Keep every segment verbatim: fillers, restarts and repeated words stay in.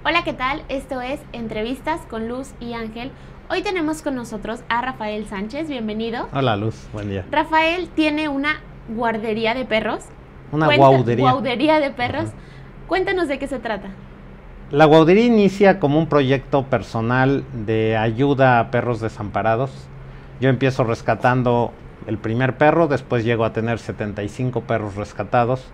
Hola, ¿qué tal? Esto es Entrevistas con Luz y Ángel. Hoy tenemos con nosotros a Rafael Sánchez, bienvenido. Hola Luz, buen día. Rafael tiene una guardería de perros. Una Cuenta, guaudería. Guaudería de perros. Ajá. Cuéntanos de qué se trata. La guaudería inicia como un proyecto personal de ayuda a perros desamparados. Yo empiezo rescatando el primer perro, después llego a tener setenta y cinco perros rescatados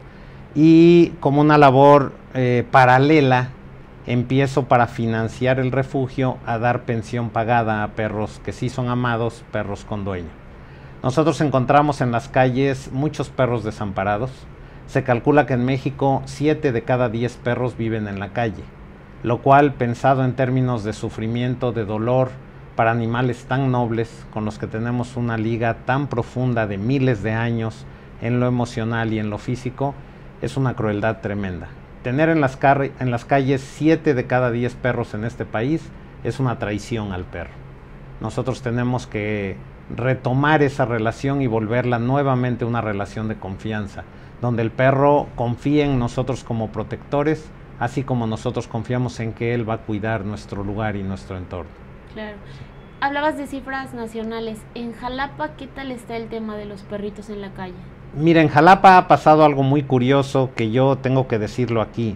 y como una labor eh, paralela empiezo para financiar el refugio a dar pensión pagada a perros que sí son amados, perros con dueño. Nosotros encontramos en las calles muchos perros desamparados. Se calcula que en México siete de cada diez perros viven en la calle, lo cual, pensado en términos de sufrimiento, de dolor, para animales tan nobles, con los que tenemos una liga tan profunda de miles de años en lo emocional y en lo físico, es una crueldad tremenda. Tener en las, en las calles siete de cada diez perros en este país es una traición al perro. Nosotros tenemos que retomar esa relación y volverla nuevamente una relación de confianza, donde el perro confíe en nosotros como protectores, así como nosotros confiamos en que él va a cuidar nuestro lugar y nuestro entorno. Claro. Hablabas de cifras nacionales. En Jalapa, ¿qué tal está el tema de los perritos en la calle? Mira, en Jalapa ha pasado algo muy curioso que yo tengo que decirlo aquí.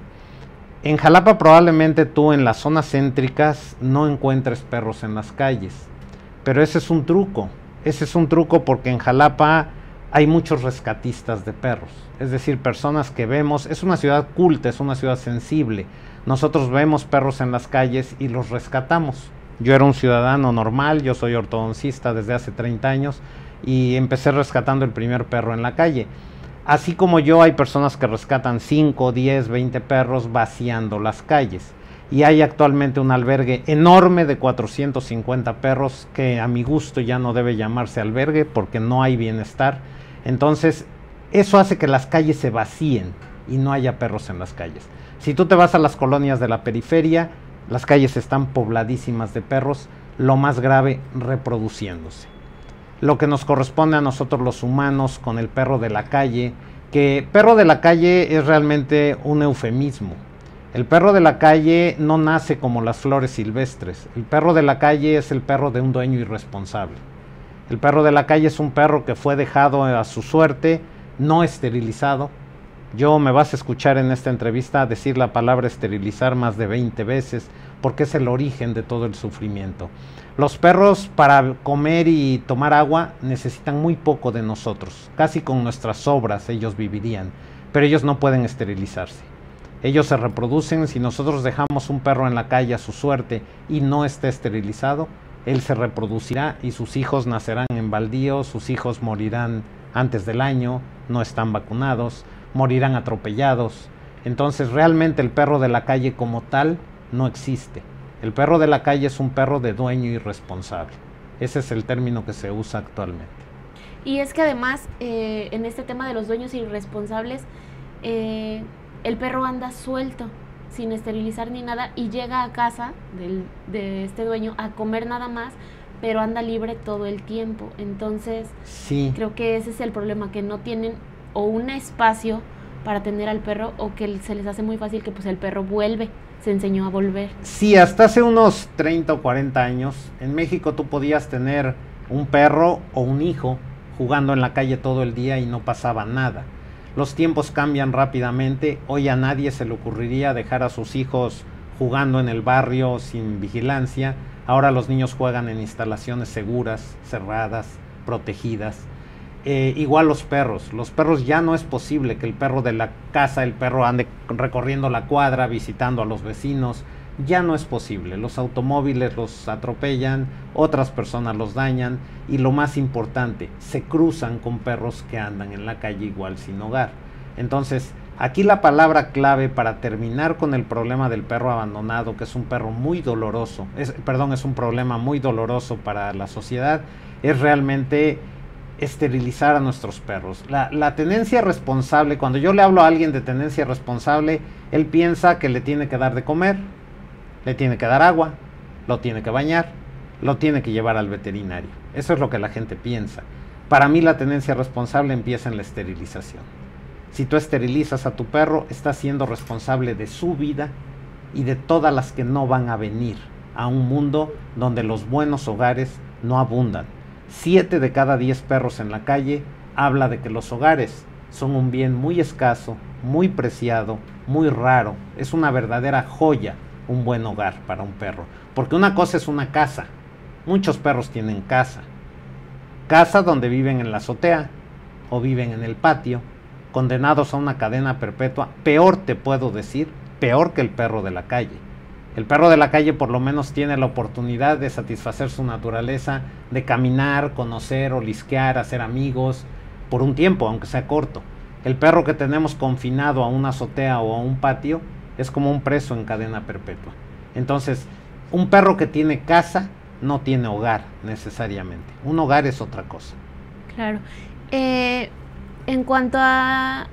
En Jalapa probablemente tú en las zonas céntricas no encuentres perros en las calles, pero ese es un truco. Ese es un truco porque en Jalapa hay muchos rescatistas de perros, es decir, personas que vemos, es una ciudad culta, es una ciudad sensible. Nosotros vemos perros en las calles y los rescatamos. Yo era un ciudadano normal, yo soy ortodoncista desde hace treinta años y empecé rescatando el primer perro en la calle. Así como yo, hay personas que rescatan cinco, diez, veinte perros vaciando las calles. Y hay actualmente un albergue enorme de cuatrocientos cincuenta perros que a mi gusto ya no debe llamarse albergue porque no hay bienestar. Entonces, eso hace que las calles se vacíen y no haya perros en las calles. Si tú te vas a las colonias de la periferia, las calles están pobladísimas de perros, lo más grave, reproduciéndose. Lo que nos corresponde a nosotros los humanos con el perro de la calle, que perro de la calle es realmente un eufemismo. El perro de la calle no nace como las flores silvestres. El perro de la calle es el perro de un dueño irresponsable. El perro de la calle es un perro que fue dejado a su suerte, no esterilizado. Yo me vas a escuchar en esta entrevista decir la palabra esterilizar más de veinte veces, porque es el origen de todo el sufrimiento. Los perros para comer y tomar agua necesitan muy poco de nosotros, casi con nuestras sobras ellos vivirían, pero ellos no pueden esterilizarse. Ellos se reproducen. Si nosotros dejamos un perro en la calle a su suerte y no está esterilizado, él se reproducirá y sus hijos nacerán en baldío, sus hijos morirán antes del año, no están vacunados, morirán atropellados. Entonces realmente el perro de la calle como tal no existe. El perro de la calle es un perro de dueño irresponsable. Ese es el término que se usa actualmente. Y es que además, eh, en este tema de los dueños irresponsables, eh, el perro anda suelto, sin esterilizar ni nada, y llega a casa del, de este dueño a comer nada más, pero anda libre todo el tiempo. Entonces, sí, creo que ese es el problema, que no tienen o un espacio para tener al perro, o que se les hace muy fácil que pues el perro vuelve, se enseñó a volver. Sí, hasta hace unos treinta o cuarenta años, en México tú podías tener un perro o un hijo jugando en la calle todo el día y no pasaba nada. Los tiempos cambian rápidamente. Hoy a nadie se le ocurriría dejar a sus hijos jugando en el barrio sin vigilancia. Ahora los niños juegan en instalaciones seguras, cerradas, protegidas. Eh, igual los perros, los perros ya no es posible que el perro de la casa, el perro ande recorriendo la cuadra, visitando a los vecinos, ya no es posible. Los automóviles los atropellan, otras personas los dañan y lo más importante, se cruzan con perros que andan en la calle igual sin hogar. Entonces, aquí la palabra clave para terminar con el problema del perro abandonado, que es un perro muy doloroso, es, perdón, es un problema muy doloroso para la sociedad, es realmente esterilizar a nuestros perros. La, la tenencia responsable, cuando yo le hablo a alguien de tenencia responsable, él piensa que le tiene que dar de comer, le tiene que dar agua, lo tiene que bañar, lo tiene que llevar al veterinario. Eso es lo que la gente piensa. Para mí la tenencia responsable empieza en la esterilización. Si tú esterilizas a tu perro, estás siendo responsable de su vida, y de todas las que no van a venir a un mundo donde los buenos hogares no abundan. Siete de cada diez perros en la calle habla de que los hogares son un bien muy escaso, muy preciado, muy raro. Es una verdadera joya un buen hogar para un perro. Porque una cosa es una casa. Muchos perros tienen casa. Casa donde viven en la azotea o viven en el patio, condenados a una cadena perpetua. Peor te puedo decir, peor que el perro de la calle. El perro de la calle por lo menos tiene la oportunidad de satisfacer su naturaleza, de caminar, conocer, olisquear, hacer amigos, por un tiempo, aunque sea corto. El perro que tenemos confinado a una azotea o a un patio es como un preso en cadena perpetua. Entonces, un perro que tiene casa no tiene hogar necesariamente. Un hogar es otra cosa. Claro. Eh, en cuanto a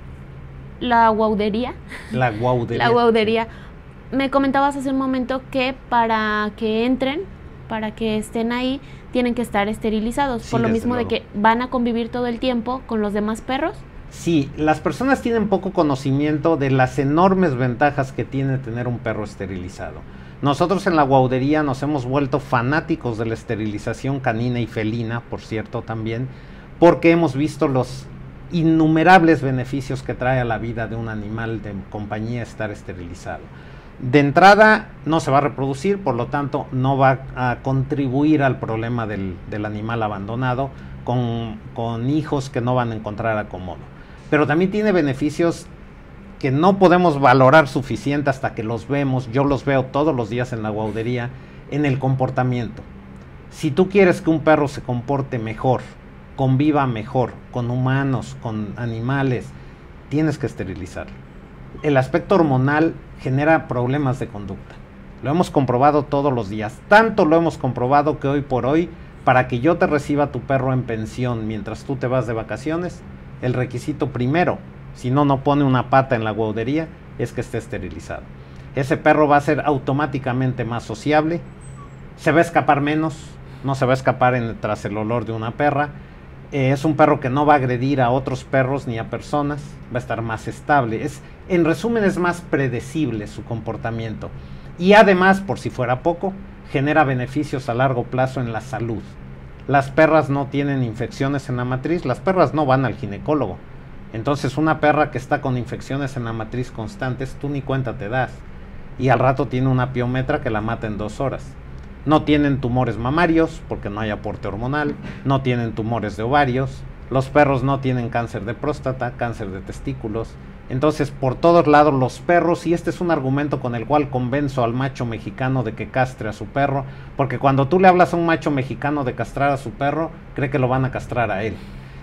la guaudería. La guaudería. La guaudería. Me comentabas hace un momento que para que entren, para que estén ahí, tienen que estar esterilizados. Sí, por lo desde mismo luego. de que van a convivir todo el tiempo con los demás perros. Sí, las personas tienen poco conocimiento de las enormes ventajas que tiene tener un perro esterilizado. Nosotros en la guaudería nos hemos vuelto fanáticos de la esterilización canina y felina, por cierto, también, porque hemos visto los innumerables beneficios que trae a la vida de un animal de compañía estar esterilizado. De entrada no se va a reproducir, por lo tanto no va a contribuir al problema del, del animal abandonado con, con hijos que no van a encontrar acomodo. Pero también tiene beneficios que no podemos valorar suficiente hasta que los vemos. Yo los veo todos los días en la guaudería, en el comportamiento. Si tú quieres que un perro se comporte mejor, conviva mejor con humanos, con animales, tienes que esterilizarlo. El aspecto hormonal genera problemas de conducta. Lo hemos comprobado todos los días. Tanto lo hemos comprobado que hoy por hoy, para que yo te reciba tu perro en pensión mientras tú te vas de vacaciones, el requisito primero, si no, no pone una pata en la guaudería, es que esté esterilizado. Ese perro va a ser automáticamente más sociable, se va a escapar menos, no se va a escapar en, tras el olor de una perra. Eh, es un perro que no va a agredir a otros perros ni a personas, va a estar más estable. Es, en resumen, es más predecible su comportamiento. Y además, por si fuera poco, genera beneficios a largo plazo en la salud. Las perras no tienen infecciones en la matriz, las perras no van al ginecólogo. Entonces una perra que está con infecciones en la matriz constantes, tú ni cuenta te das. Y al rato tiene una piometra que la mata en dos horas. No tienen tumores mamarios porque no hay aporte hormonal, no tienen tumores de ovarios, los perros no tienen cáncer de próstata, cáncer de testículos. Entonces por todos lados los perros, y este es un argumento con el cual convenzo al macho mexicano de que castre a su perro, porque cuando tú le hablas a un macho mexicano de castrar a su perro, cree que lo van a castrar a él.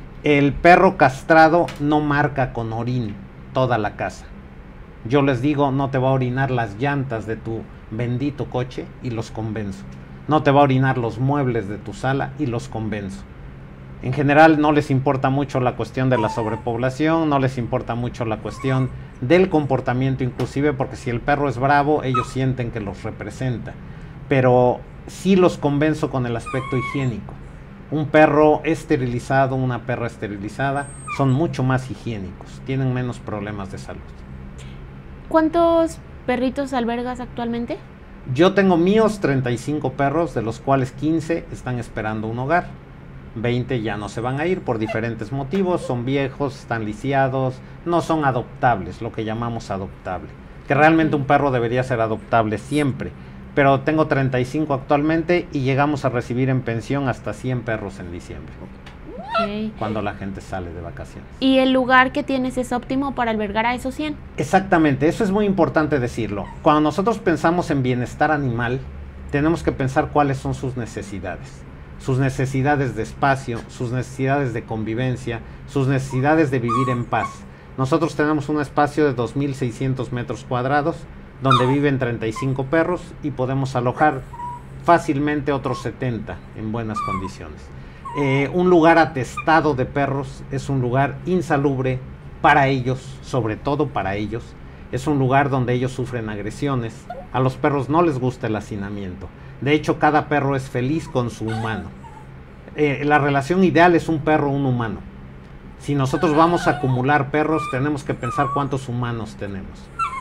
El perro castrado no marca con orín toda la casa. Yo les digo, no te va a orinar las llantas de tu bendito coche y los convenzo. No te va a orinar los muebles de tu sala y los convenzo. En general no les importa mucho la cuestión de la sobrepoblación, no les importa mucho la cuestión del comportamiento inclusive, porque si el perro es bravo, ellos sienten que los representa. Pero sí los convenzo con el aspecto higiénico. Un perro esterilizado, una perra esterilizada, son mucho más higiénicos, tienen menos problemas de salud. ¿Cuántos perritos albergas actualmente? Yo tengo míos treinta y cinco perros, de los cuales quince están esperando un hogar. veinte ya no se van a ir por diferentes motivos, son viejos, están lisiados, no son adoptables, lo que llamamos adoptable. Que realmente un perro debería ser adoptable siempre. Pero tengo treinta y cinco actualmente y llegamos a recibir en pensión hasta cien perros en diciembre. Okay. Cuando la gente sale de vacaciones. ¿Y el lugar que tienes es óptimo para albergar a esos cien? Exactamente, eso es muy importante decirlo. Cuando nosotros pensamos en bienestar animal, tenemos que pensar cuáles son sus necesidades. Sus necesidades de espacio, sus necesidades de convivencia, sus necesidades de vivir en paz. Nosotros tenemos un espacio de dos mil seiscientos metros cuadrados, donde viven treinta y cinco perros y podemos alojar fácilmente otros setenta en buenas condiciones. Eh, un lugar atestado de perros es un lugar insalubre para ellos, sobre todo para ellos. Es un lugar donde ellos sufren agresiones. A los perros no les gusta el hacinamiento. De hecho, cada perro es feliz con su humano. Eh, la relación ideal es un perro, un humano. Si nosotros vamos a acumular perros, tenemos que pensar cuántos humanos tenemos.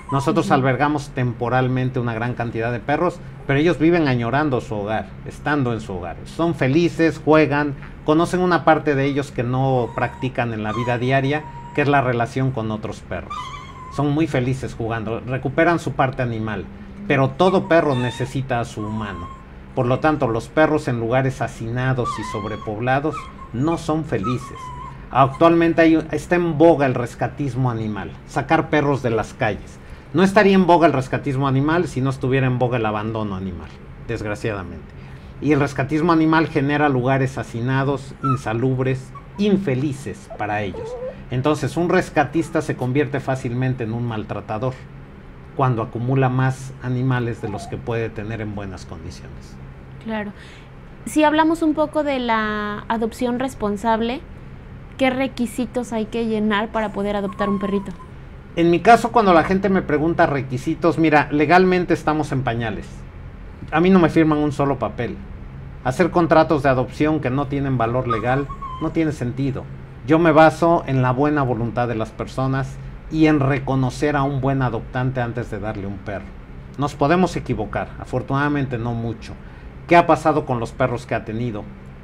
Nosotros Ujú. albergamos temporalmente una gran cantidad de perros, pero ellos viven añorando su hogar, estando en su hogar. Son felices, juegan, conocen una parte de ellos que no practican en la vida diaria, que es la relación con otros perros. Son muy felices jugando, recuperan su parte animal, pero todo perro necesita a su humano. Por lo tanto, los perros en lugares hacinados y sobrepoblados no son felices. Actualmente hay, está en boga el rescatismo animal, sacar perros de las calles. No estaría en boga el rescatismo animal si no estuviera en boga el abandono animal, desgraciadamente. Y el rescatismo animal genera lugares hacinados, insalubres, infelices para ellos. Entonces un rescatista se convierte fácilmente en un maltratador cuando acumula más animales de los que puede tener en buenas condiciones. Claro. Si hablamos un poco de la adopción responsable, ¿qué requisitos hay que llenar para poder adoptar un perrito? En mi caso, cuando la gente me pregunta requisitos, mira, legalmente estamos en pañales. A mí no me firman un solo papel. Hacer contratos de adopción que no tienen valor legal no tiene sentido. Yo me baso en la buena voluntad de las personas y en reconocer a un buen adoptante antes de darle un perro. Nos podemos equivocar, afortunadamente no mucho. ¿Qué ha pasado con los perros que ha tenido?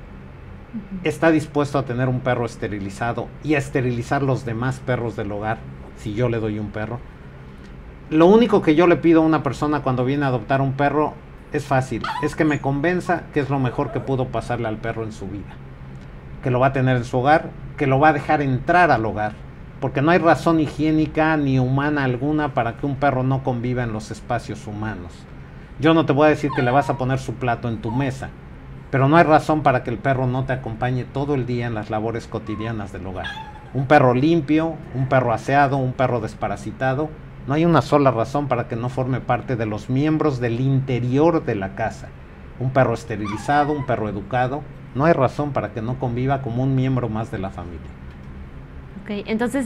¿Está dispuesto a tener un perro esterilizado y a esterilizar los demás perros del hogar si yo le doy un perro? Lo único que yo le pido a una persona cuando viene a adoptar un perro es fácil, es que me convenza que es lo mejor que pudo pasarle al perro en su vida, que lo va a tener en su hogar, que lo va a dejar entrar al hogar, porque no hay razón higiénica ni humana alguna para que un perro no conviva en los espacios humanos. Yo no te voy a decir que le vas a poner su plato en tu mesa, pero no hay razón para que el perro no te acompañe todo el día en las labores cotidianas del hogar. Un perro limpio, un perro aseado, un perro desparasitado, no hay una sola razón para que no forme parte de los miembros del interior de la casa. Un perro esterilizado, un perro educado, no hay razón para que no conviva como un miembro más de la familia. Ok, entonces,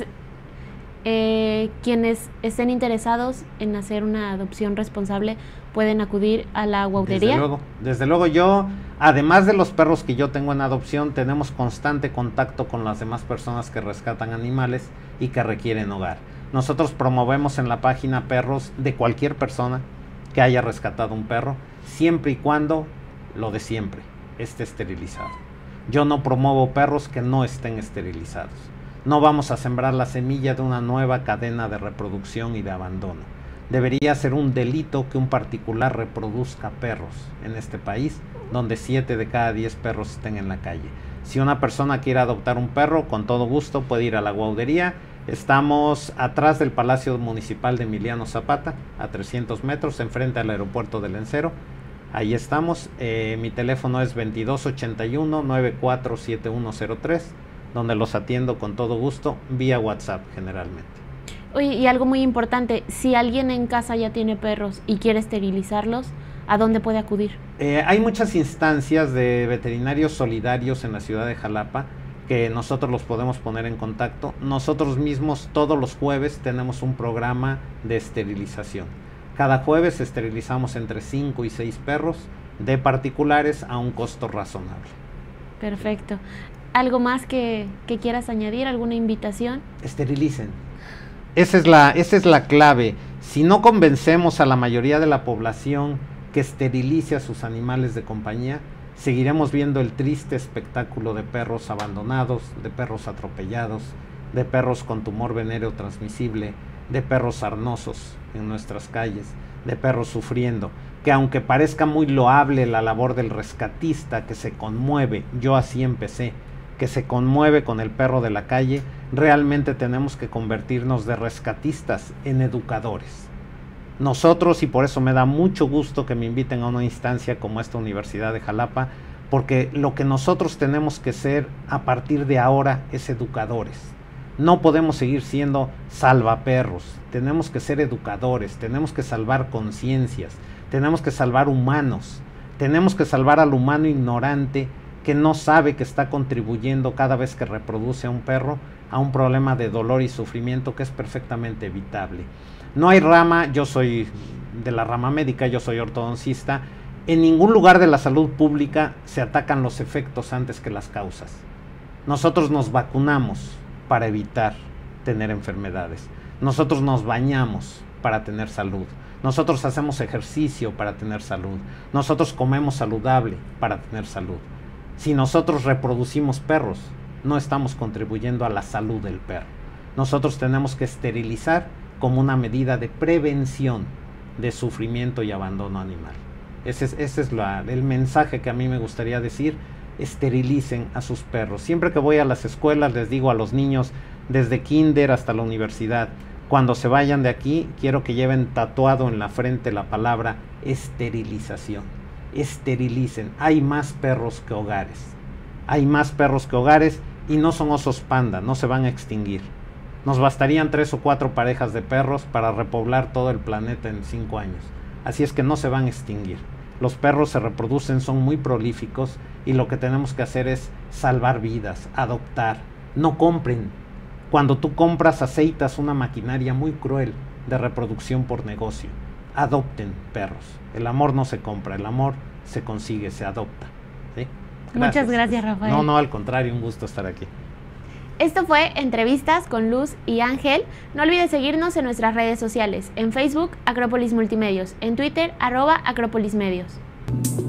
eh, quienes estén interesados en hacer una adopción responsable pueden acudir a la guardería. Desde luego, desde luego yo, además de los perros que yo tengo en adopción, tenemos constante contacto con las demás personas que rescatan animales y que requieren hogar. Nosotros promovemos en la página perros de cualquier persona que haya rescatado un perro, siempre y cuando lo de siempre esté esterilizado. Yo no promuevo perros que no estén esterilizados. No vamos a sembrar la semilla de una nueva cadena de reproducción y de abandono. Debería ser un delito que un particular reproduzca perros en este país, donde siete de cada diez perros estén en la calle. Si una persona quiere adoptar un perro, con todo gusto puede ir a la guardería. Estamos atrás del Palacio Municipal de Emiliano Zapata, a trescientos metros, enfrente al aeropuerto de Lencero. Ahí estamos. Eh, mi teléfono es veintidós ochenta y uno, noventa y cuatro setenta y uno cero tres, donde los atiendo con todo gusto, vía WhatsApp generalmente. Oye, y algo muy importante, si alguien en casa ya tiene perros y quiere esterilizarlos, ¿a dónde puede acudir? Eh, hay muchas instancias de veterinarios solidarios en la ciudad de Jalapa que nosotros los podemos poner en contacto. Nosotros mismos todos los jueves tenemos un programa de esterilización. Cada jueves esterilizamos entre cinco y seis perros de particulares a un costo razonable. Perfecto. ¿Algo más que, que quieras añadir? ¿Alguna invitación? Esterilicen. Esa es la, esa es la clave. Si no convencemos a la mayoría de la población que esterilice a sus animales de compañía, seguiremos viendo el triste espectáculo de perros abandonados, de perros atropellados, de perros con tumor venéreo transmisible, de perros sarnosos en nuestras calles, de perros sufriendo, que aunque parezca muy loable la labor del rescatista que se conmueve, yo así empecé, que se conmueve con el perro de la calle, realmente tenemos que convertirnos de rescatistas en educadores. Nosotros, y por eso me da mucho gusto que me inviten a una instancia como esta Universidad de Jalapa, porque lo que nosotros tenemos que ser a partir de ahora es educadores. No podemos seguir siendo salvaperros, tenemos que ser educadores, tenemos que salvar conciencias, tenemos que salvar humanos, tenemos que salvar al humano ignorante que no sabe que está contribuyendo cada vez que reproduce a un perro a un problema de dolor y sufrimiento que es perfectamente evitable. No hay rama, yo soy de la rama médica, yo soy ortodoncista, en ningún lugar de la salud pública se atacan los efectos antes que las causas. Nosotros nos vacunamos para evitar tener enfermedades. Nosotros nos bañamos para tener salud. Nosotros hacemos ejercicio para tener salud. Nosotros comemos saludable para tener salud. Si nosotros reproducimos perros, no estamos contribuyendo a la salud del perro. Nosotros tenemos que esterilizar como una medida de prevención de sufrimiento y abandono animal. Ese es, ese es la, el mensaje que a mí me gustaría decir. Esterilicen a sus perros. Siempre que voy a las escuelas les digo a los niños, desde kinder hasta la universidad, cuando se vayan de aquí, quiero que lleven tatuado en la frente la palabra esterilización. Esterilicen. Hay más perros que hogares. Hay más perros que hogares y no son osos panda, no se van a extinguir. Nos bastarían tres o cuatro parejas de perros para repoblar todo el planeta en cinco años. Así es que no se van a extinguir. Los perros se reproducen, son muy prolíficos y lo que tenemos que hacer es salvar vidas, adoptar. No compren. Cuando tú compras, aceitas una maquinaria muy cruel de reproducción por negocio. Adopten perros. El amor no se compra, el amor se consigue, se adopta. ¿Sí? Gracias. Muchas gracias, Rafael. No, no, al contrario, un gusto estar aquí. Esto fue Entrevistas con Luz y Ángel. No olvides seguirnos en nuestras redes sociales. En Facebook, Acrópolis Multimedios. En Twitter, arroba Acrópolis Medios.